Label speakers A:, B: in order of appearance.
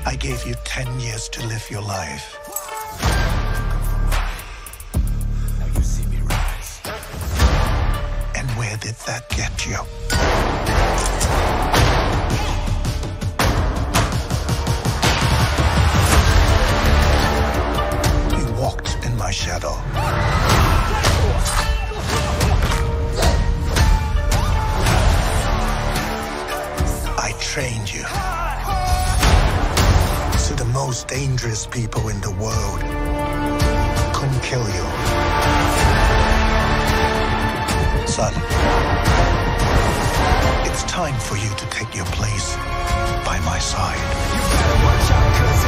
A: I gave you 10 years to live your life.
B: Now you see me rise.
A: And where did that get you? You walked in my shadow. I trained you. So the most dangerous people in the world couldn't kill you. Son, it's time for you to take your place by my side.
B: You better watch out, 'cause